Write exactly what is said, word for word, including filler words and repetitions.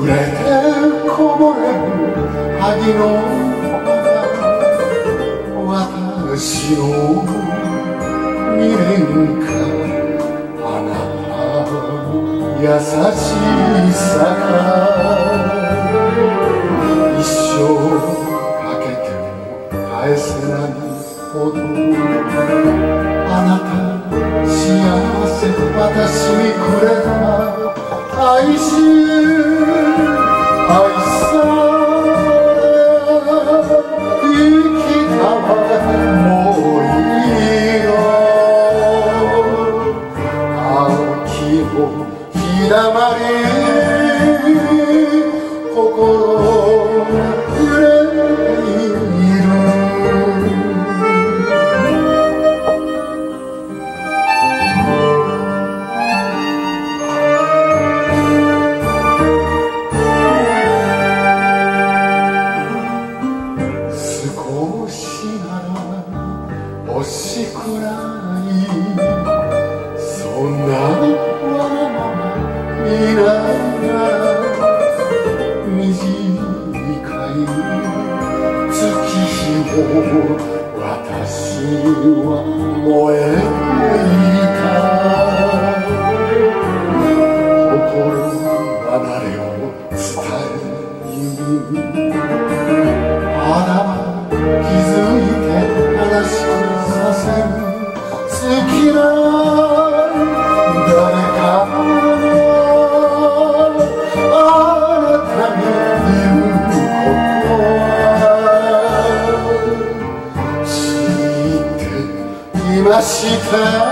れてこぼれる萩の花、私の未練かあなた優しさか、一生かけても返せないほどあなた幸せ私にくれた愛し愛され生きたわもういいの秋をひだまり心揺れている欲しくないそんなわがままにながら短い月日を私は燃えていた心離れを伝えるあらば気づいて悲しくさせる好きな誰かあなたに言うことは知っていました